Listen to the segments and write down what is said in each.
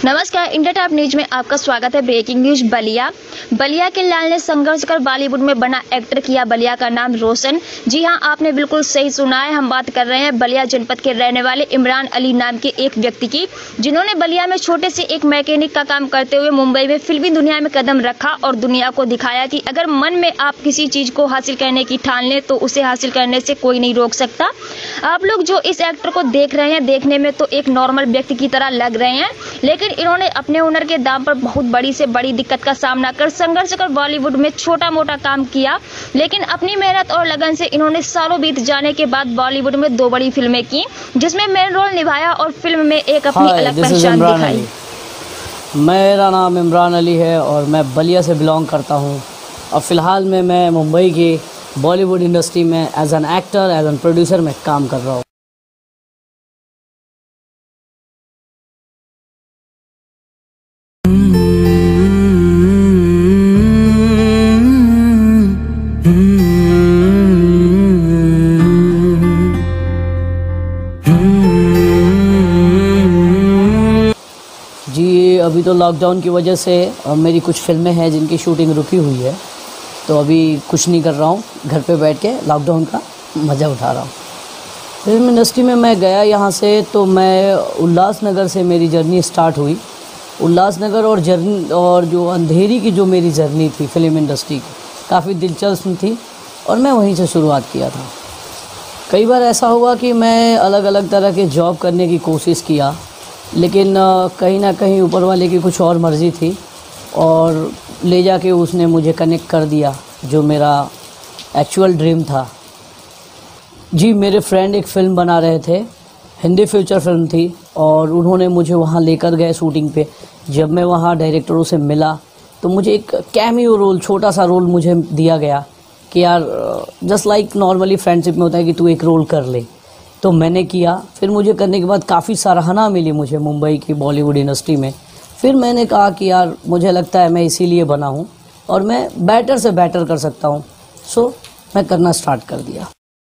नमस्कार, India top news में आपका स्वागत है। Breaking news. बलिया के लाल ने संघर्ष कर बॉलीवुड में बना एक्टर किया बलिया का नाम रोशन। जी हां, आपने बिल्कुल सही सुना है। हम बात कर रहे हैं बलिया जनपद के रहने वाले इमरान अली नाम के एक व्यक्ति की, जिन्होंने बलिया में छोटे से एक मैकेनिक का काम करते हुए मुंबई में फिल्मी दुनिया में कदम रखा और दुनिया को दिखाया कि अगर मन में आप किसी चीज को हासिल करने की ठान लें तो उसे हासिल करने से कोई नहीं रोक सकता। आप लोग जो इस एक्टर को देख रहे हैं, देखने में तो एक नॉर्मल व्यक्ति की तरह लग रहे हैं, लेकिन इन्होंने अपने हुनर के दाम पर बहुत बड़ी से बड़ी दिक्कत का सामना कर संघर्ष कर बॉलीवुड में छोटा मोटा काम किया। लेकिन अपनी मेहनत और लगन से इन्होंने सालों बीत जाने के बाद बॉलीवुड में 2 बड़ी फिल्में की, जिसमें मेन रोल निभाया और फिल्म में एक अपनी अलग पहचान दिखाई। मेरा नाम इमरान अली है और मैं बलिया से बिलोंग करता हूँ। और फिलहाल में मैं मुंबई की बॉलीवुड इंडस्ट्री में as an actor, as an producer में काम कर रहा हूँ। जी, अभी तो लॉकडाउन की वजह से मेरी कुछ फिल्में हैं जिनकी शूटिंग रुकी हुई है, तो अभी कुछ नहीं कर रहा हूँ। घर पे बैठ के लॉकडाउन का मज़ा उठा रहा हूँ। फिल्म इंडस्ट्री में मैं गया यहाँ से तो मैं उल्लासनगर से मेरी जर्नी स्टार्ट हुई। उल्लासनगर और जो अंधेरी की जो मेरी जर्नी थी फिल्म इंडस्ट्री की, काफ़ी दिलचस्प थी और मैं वहीं से शुरुआत किया था। कई बार ऐसा हुआ कि मैं अलग अलग तरह के जॉब करने की कोशिश किया, लेकिन कहीं ना कहीं ऊपर वाले की कुछ और मर्ज़ी थी और ले जाके उसने मुझे कनेक्ट कर दिया जो मेरा एक्चुअल ड्रीम था। जी, मेरे फ्रेंड एक फ़िल्म बना रहे थे, हिंदी फीचर फिल्म थी, और उन्होंने मुझे वहाँ लेकर गए शूटिंग पे। जब मैं वहाँ डायरेक्टरों से मिला तो मुझे एक कैमियो रोल, छोटा सा रोल मुझे दिया गया कि यार जस्ट लाइक नॉर्मली फ्रेंडशिप में होता है कि तू एक रोल कर ले। तो मैंने किया। फिर मुझे करने के बाद काफ़ी सराहना मिली मुझे मुंबई की बॉलीवुड इंडस्ट्री में। फिर मैंने कहा कि यार मुझे लगता है मैं इसीलिए बना हूँ और मैं बेटर से बेटर कर सकता हूँ। सो मैं करना स्टार्ट कर दिया।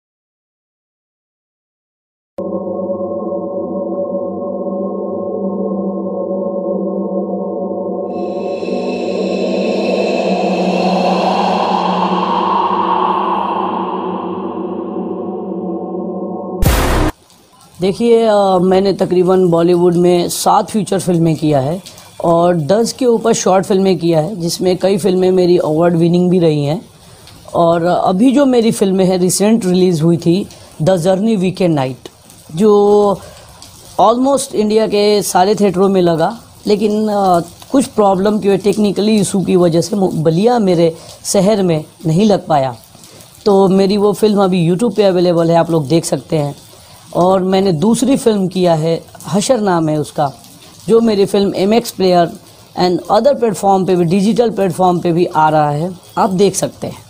देखिए, मैंने तकरीबन बॉलीवुड में 7 फीचर फिल्में किया है और 10 के ऊपर शॉर्ट फिल्में किया है, जिसमें कई फिल्में मेरी अवार्ड विनिंग भी रही हैं। और अभी जो मेरी फिल्में हैं रिसेंट रिलीज़ हुई थी द जर्नी वीकेंड नाइट, जो ऑलमोस्ट इंडिया के सारे थिएटरों में लगा, लेकिन कुछ प्रॉब्लम की, टेक्निकली इशू की वजह से बलिया मेरे शहर में नहीं लग पाया। तो मेरी वो फिल्म अभी यूट्यूब पे अवेलेबल है, आप लोग देख सकते हैं। और मैंने दूसरी फिल्म किया है, हशर नाम है उसका, जो मेरी film MX player and other platform पे भी, डिजिटल प्लेटफॉर्म पे भी आ रहा है, आप देख सकते हैं।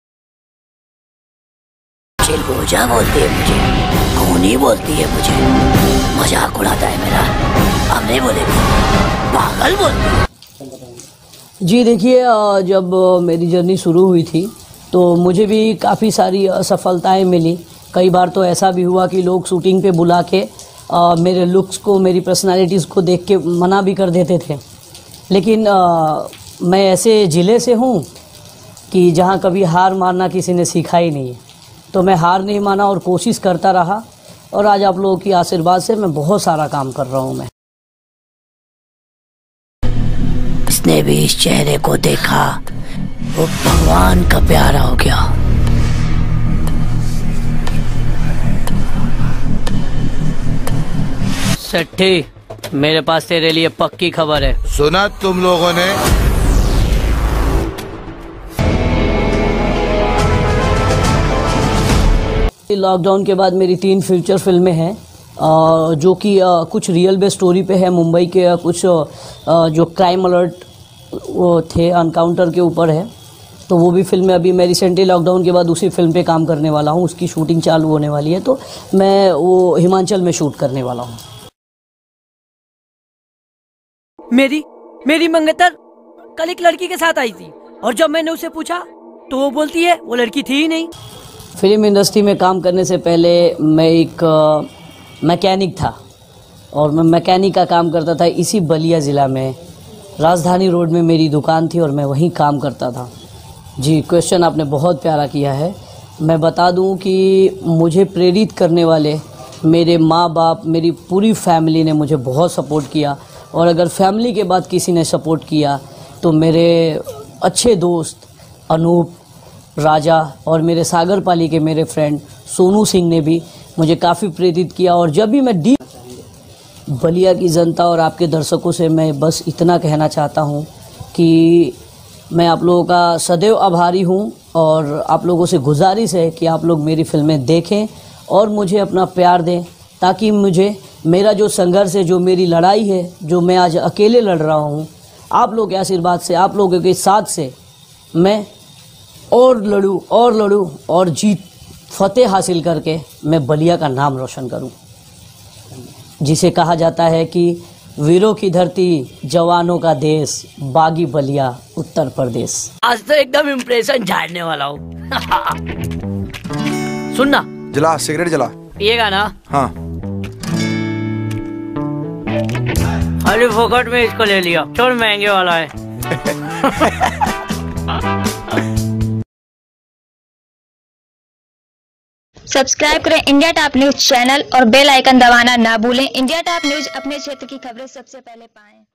चिलगोजा बोलती है मुझे, खूनी बोलती है मुझे, मजाक उड़ाता है मेरा, अब नहीं बोलेगी, पागल बोलती है। जी देखिए, जब मेरी जर्नी शुरू हुई थी तो मुझे भी काफ़ी सारी असफलताएं मिली। कई बार तो ऐसा भी हुआ कि लोग शूटिंग पे बुला के मेरे लुक्स को, मेरी पर्सनालिटीज़ को देख के मना भी कर देते थे। लेकिन मैं ऐसे ज़िले से हूँ कि जहाँ कभी हार मानना किसी ने सीखा ही नहीं है, तो मैं हार नहीं माना और कोशिश करता रहा, और आज आप लोगों की आशीर्वाद से मैं बहुत सारा काम कर रहा हूँ। मैं उसने भी इस चेहरे को देखा, वो भगवान का प्यारा हो गया। सेठी, मेरे पास तेरे लिए पक्की खबर है। सुना तुम लोगों ने? लॉकडाउन के बाद मेरी 3 फीचर फिल्में हैं, जो कि कुछ रियल बेस्ड स्टोरी पे है। मुंबई के कुछ जो क्राइम अलर्ट वो थे, अनकाउंटर के ऊपर है, तो वो भी फिल्में अभी मैं रिसेंटली लॉकडाउन के बाद उसी फिल्म पे काम करने वाला हूँ। उसकी शूटिंग चालू होने वाली है, तो मैं वो हिमाचल में शूट करने वाला हूँ। मेरी मंगेतर कल एक लड़की के साथ आई थी, और जब मैंने उसे पूछा तो वो बोलती है वो लड़की थी ही नहीं। फिल्म इंडस्ट्री में काम करने से पहले मैं एक मैकेनिक था और मैं मैकेनिक का काम करता था इसी बलिया ज़िला में। राजधानी रोड में मेरी दुकान थी और मैं वहीं काम करता था। जी, क्वेश्चन आपने बहुत प्यारा किया है। मैं बता दूं कि मुझे प्रेरित करने वाले मेरे माँ बाप, मेरी पूरी फैमिली ने मुझे बहुत सपोर्ट किया। और अगर फैमिली के बाद किसी ने सपोर्ट किया तो मेरे अच्छे दोस्त अनूप, राजा और मेरे सागर पाली के मेरे फ्रेंड सोनू सिंह ने भी मुझे काफ़ी प्रेरित किया। और जब भी मैं बलिया की जनता और आपके दर्शकों से मैं बस इतना कहना चाहता हूं कि मैं आप लोगों का सदैव आभारी हूं और आप लोगों से गुजारिश है कि आप लोग मेरी फिल्में देखें और मुझे अपना प्यार दें, ताकि मुझे मेरा जो संघर्ष है, जो मेरी लड़ाई है, जो मैं आज अकेले लड़ रहा हूं, आप लोगों के आशीर्वाद से, आप लोगों के साथ से मैं और लड़ूं और जीत फतेह हासिल करके मैं बलिया का नाम रोशन करूं, जिसे कहा जाता है कि वीरों की धरती, जवानों का देश, बागी बलिया, उत्तर प्रदेश। आज तो एकदम इम्प्रेशन झाड़ने वाला हूँ। सुनना, जला सिगरेट जला। पिएगा ना? हाँ। खाली फोकट में इसको ले लिया, छोड़ महंगे वाला है। सब्सक्राइब करें इंडिया टॉप न्यूज चैनल और बेल आइकन दबाना ना भूलें। इंडिया टॉप न्यूज अपने क्षेत्र की खबरें सबसे पहले पाएं।